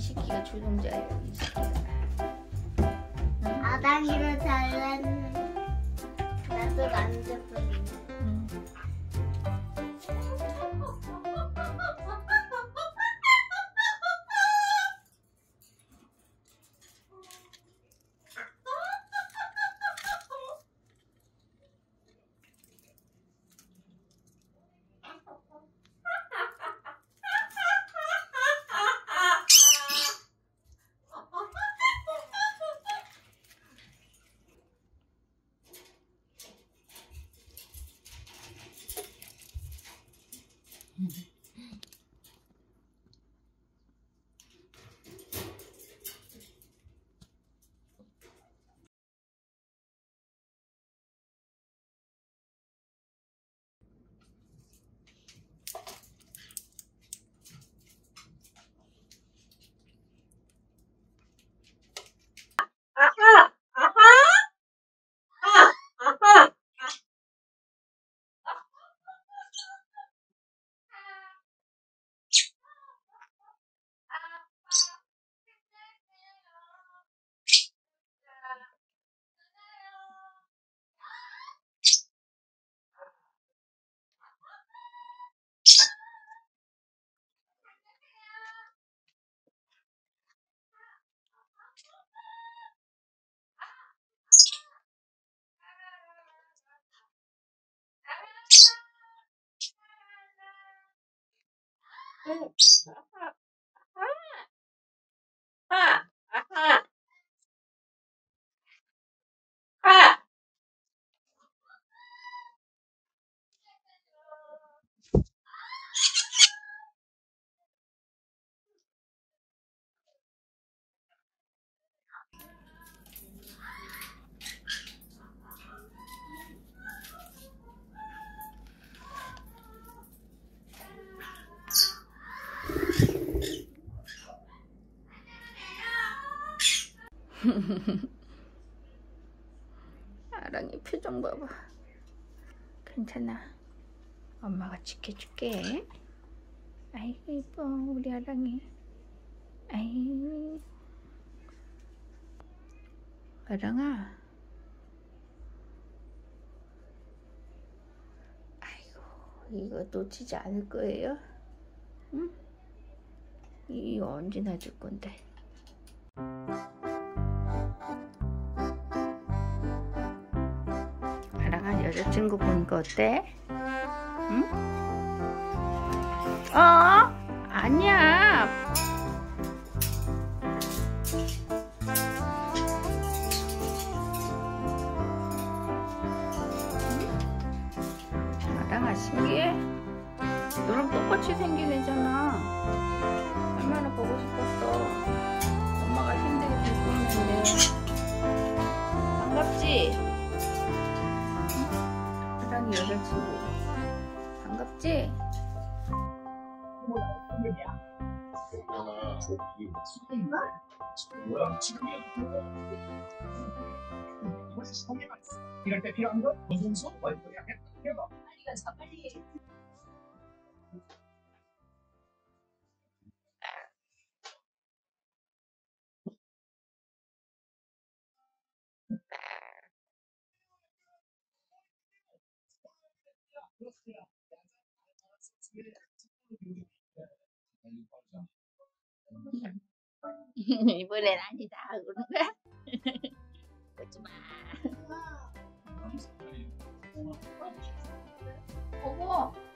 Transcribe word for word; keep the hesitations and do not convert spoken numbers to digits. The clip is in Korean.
시키가 주동자예요. 이 시키가. 아당이로 잘랐는데 나도 만져보네. 응. 아하! 아하! 아! 아하! 응. 아하! 아하! 아하! 아랑이 표정 봐봐. 괜찮아. 엄마가 지켜줄게. 아이고 이뻐 우리 아랑이. 아이고 아랑아. 아이고 이거 놓치지 않을 거예요? 응? 이거 언제 놔줄 건데? 아랑아 여자친구 보니까 어때? 응? 어? 아니야. 아랑아 신기해? 너랑 똑같이 생긴 애잖아. 얼마나 보고 싶었어. 엄마가 힘들게 데리고 있는데. 반갑지? 응? 아랑이 여자친구 반갑지? 뭐야 지금이야? 이럴 때 필요한 건 노동소 월급이 약간 해봐. 빨리 가자 빨리. 이번엔 아니다 그런 거야? 보지 마. 어머.